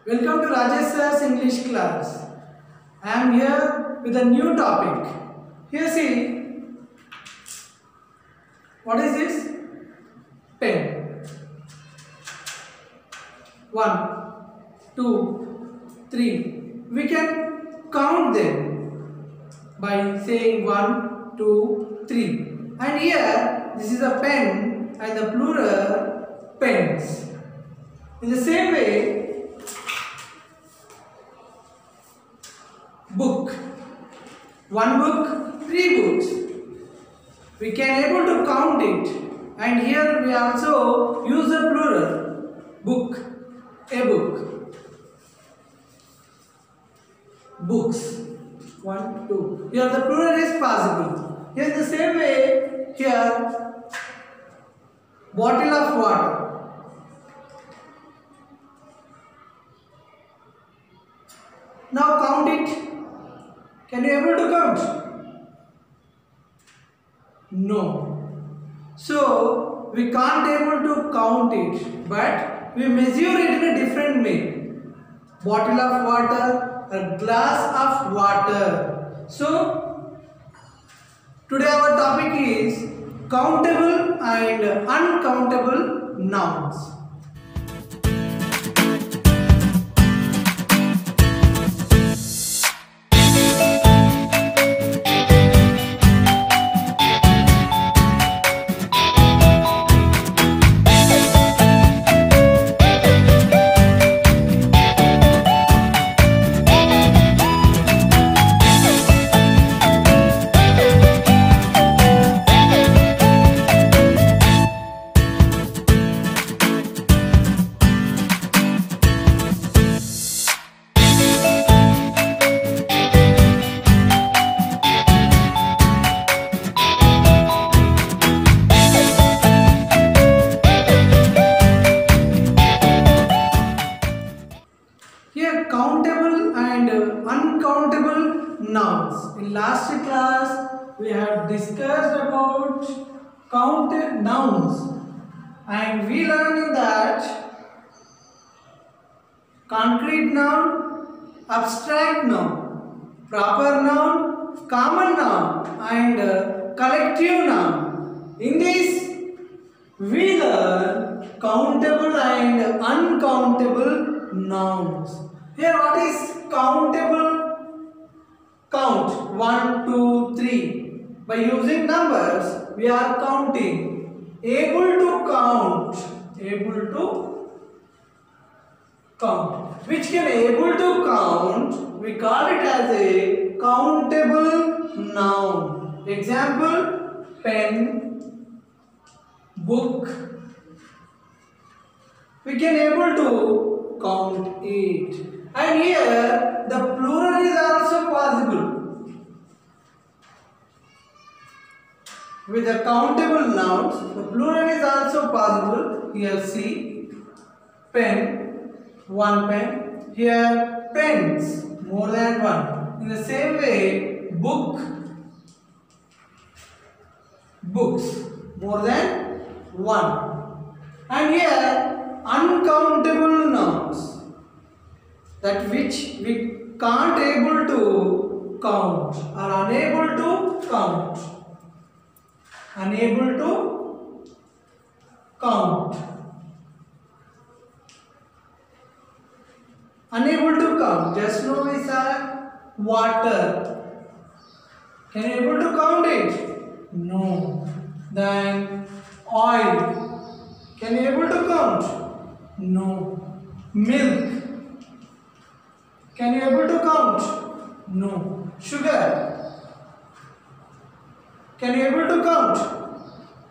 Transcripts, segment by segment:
Welcome to Rajesh Sir's English class. I am here with a new topic. Here see, what is this? Pen. 1, 2, 3. We can count them by saying 1, 2, 3. And here, this is a pen and the plural pens. In the same way, book. 1 book, 3 books. We can able to count it, and here we also use the plural. Book, a book. Books. 1, 2. Here the plural is possible. Here the same way, here bottle of water. Now count it. Can you able to count? No. So we can't able to count it, but we measure it in a different way. Bottle of water, a glass of water. So today our topic is countable and uncountable nouns. Countable and uncountable nouns. In last class we have discussed about counted nouns, and we learned that concrete noun, abstract noun, proper noun, common noun and collective noun. In this we learn countable and uncountable nouns. Here what is countable? Count 1, 2, 3. By using numbers we are counting. Able to count. Able to count. Which can able to count, we call it as a countable noun. Example, pen, book. We can able to count it. And here the plural is also possible. With the countable nouns, the plural is also possible. Here see, pen, 1 pen. Here pens, more than 1. In the same way, book, books, more than 1. And here uncountable nouns, that which we can't able to count or unable to count. Unable to count. Unable to count. Just know is a water. Can you able to count it? No. Then oil. Can you able to count? No. Milk. Can you able to count? No. Sugar. Can you able to count?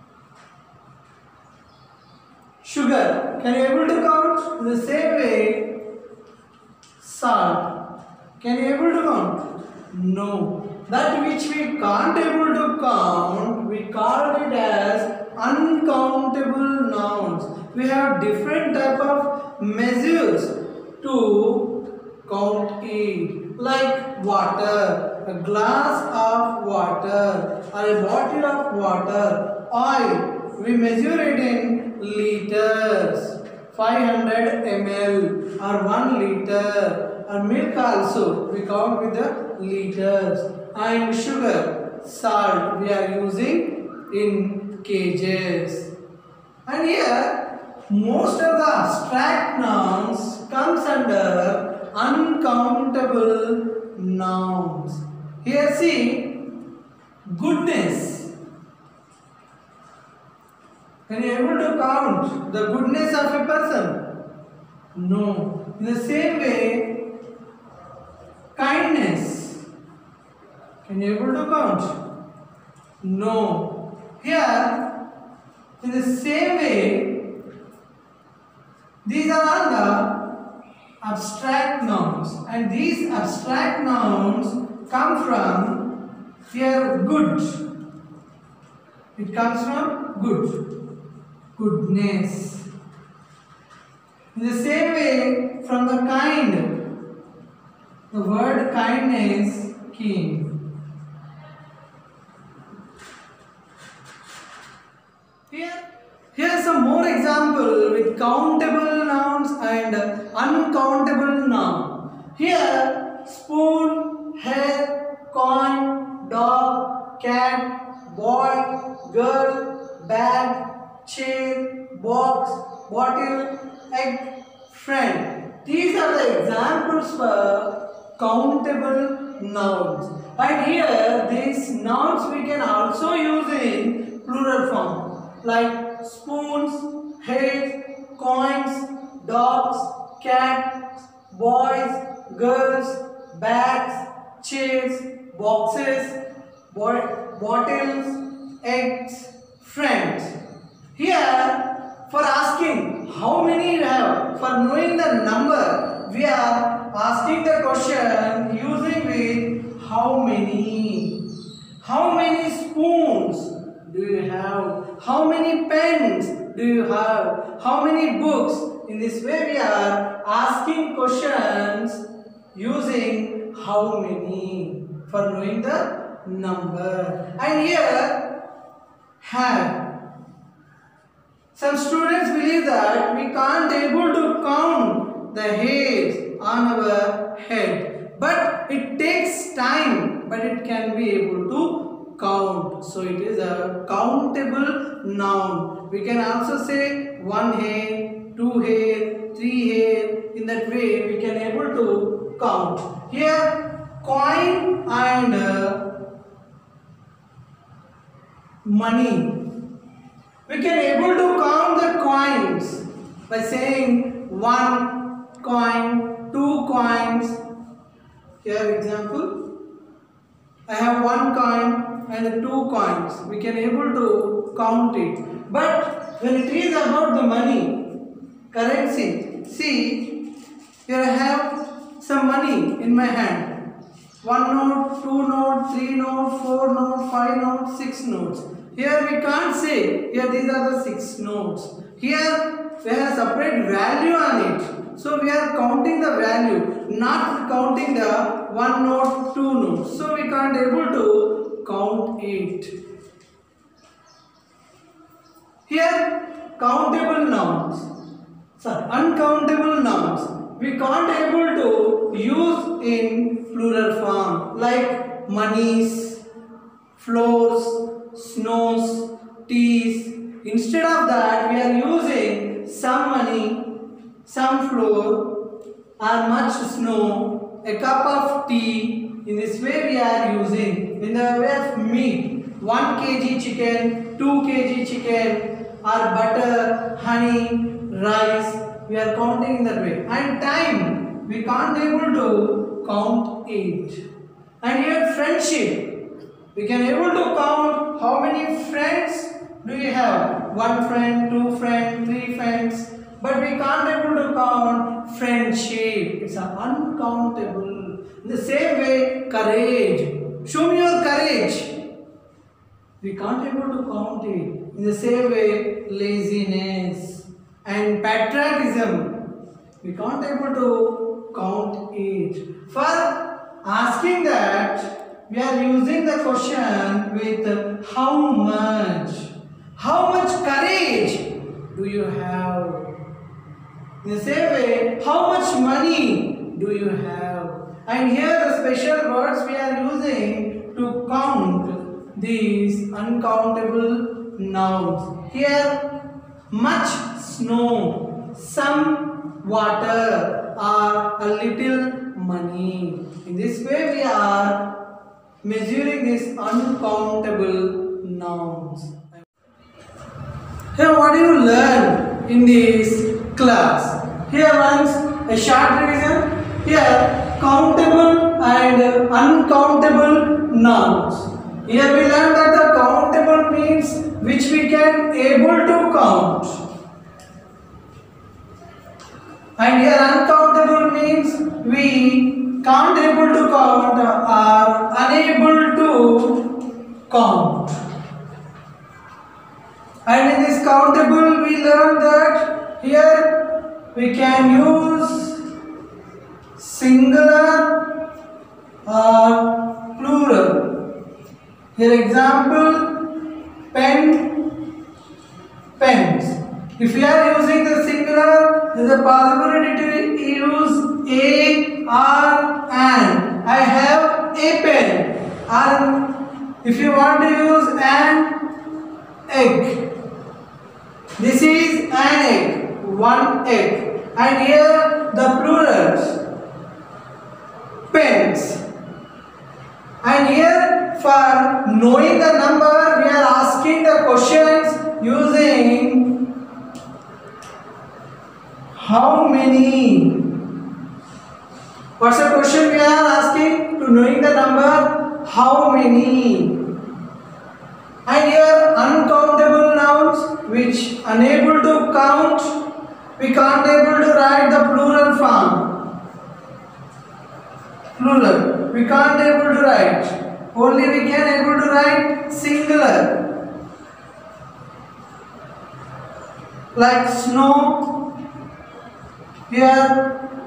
Sugar. Can you able to count? In the same way, salt. Can you able to count? No. That which we can't able to count, we call it as uncountable nouns. We have different type of measures to count it, like water, a glass of water or a bottle of water, oil. We measure it in liters. 500 ml or 1 liter, or milk also we count with the liters, and sugar, salt we are using in kgs. And here most of the abstract nouns comes under uncountable nouns. Here see, goodness. Can you able to count the goodness of a person? No. In the same way, kindness. Can you able to count? No. Here, in the same way, these are all the abstract nouns, and these abstract nouns come from here good. It comes from good. Goodness. In the same way, from the kind, the word kindness came. Here some more example with countable nouns and uncountable noun. Here, spoon, hair, coin, dog, cat, boy, girl, bag, chair, box, bottle, egg, friend. These are the examples for countable nouns. And here these nouns we can also use in plural form, like spoons, heads, coins, dogs, cats, boys, girls, bags, chairs, boxes, bottles, eggs, friends. Here, for asking how many you have, for knowing the number, we are asking the question using with how many. How many spoons do you have? How many pens do you have? How many books? In this way we are asking questions using how many for knowing the number. And here, have. Some students believe that we can't able to count the hairs on our head, but it takes time, but it can be able to count. So it is a countable noun. We can also say 1 hair, 2 hair, 3 hair. In that way we can able to count. Here coin and money. We can able to count the coins by saying 1 coin, 2 coins. Here example, I have 1 coin and 2 coins. We can able to count it. But when it is about the money, currency, see, here I have some money in my hand. 1 note, 2 note, 3 note, 4 note, 5 note, 6 notes. Here we can't say, here these are the 6 notes. Here we have separate value on it. So we are counting the value, not counting the 1 note, 2 notes. So we can't able to count it. Here countable nouns, uncountable nouns, we can't able to use in plural form, like monies, floors, snows, teas. Instead of that, we are using some money, some floor, or much snow, a cup of tea. In this way we are using. In the way of meat, 1 kg chicken, 2 kg chicken, or butter, honey, rice. We are counting in that way. And time, we can't able to count it. And here friendship, we can able to count how many friends do you have. 1 friend, 2 friends, 3 friends. But we can't able to count friendship. It's uncountable. In the same way, courage. Show me your courage. We can't able to count it. In the same way, laziness and patriotism. We can't able to count it. For asking that, we are using the question with how much. How much courage do you have? In the same way, how much money do you have? And here the special words we are using to count these uncountable nouns. Here, much snow, some water, or a little money. In this way, we are measuring these uncountable nouns. Here, what do you learn in this class? Here once a short revision. Here, countable and uncountable nouns. Here we learn that the countable means which we can able to count. And here uncountable means we can't able to count or unable to count. And in this countable we learn that here we can use singular or plural. Here example, pen, pens. If we are using the singular, there is a possibility to use a, or, an. I have a pen. Or if you want to use an egg, this is an egg, one egg. And here the plurals, pens. And here for knowing the number, we are asking the questions using how many. What's the question we are asking? To knowing the number, how many. And here uncountable nouns which unable to count, we can't able to write the plural form. Plural, we can't able to write. Only we can able to write singular. Like snow. Here,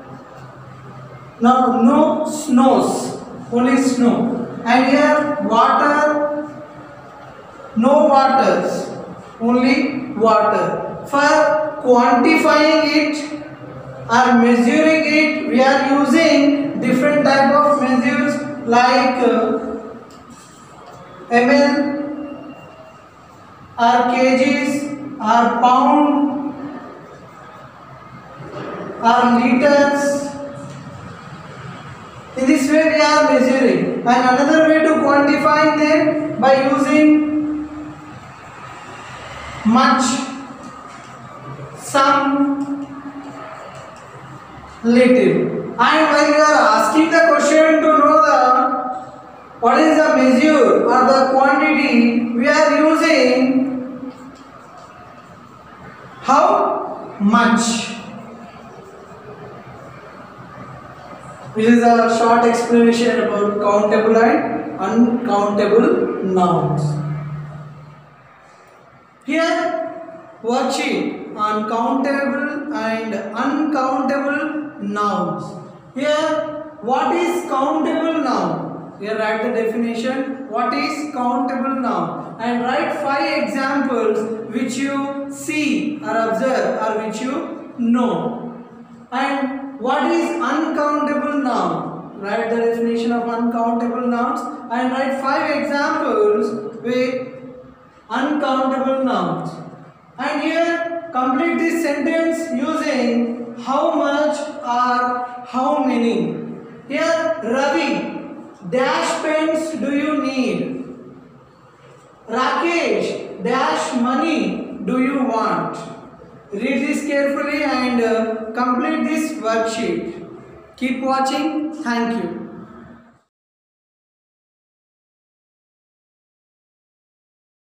no snows, only snow. And here water, no waters, only water. For quantifying it or measuring it, we are using different type of measures like ml or kgs or pound or liters. In this way we are measuring. And another way to quantify them by using much, some, little. And when you are asking the question to know the what is the measure or the quantity, we are using how much. This is a short explanation about countable and uncountable nouns. Here, worksheet on countable and uncountable nouns. Here, what is countable noun? Here, write the definition. What is countable noun? And write 5 examples which you see or observe or which you know. And what is uncountable noun? Write the definition of uncountable nouns and write 5 examples with uncountable nouns. And here complete this sentence using how much or how many. Here Ravi, dash pens do you need? Rakesh, dash money do you want? Read this carefully and complete this worksheet. Keep watching. Thank you.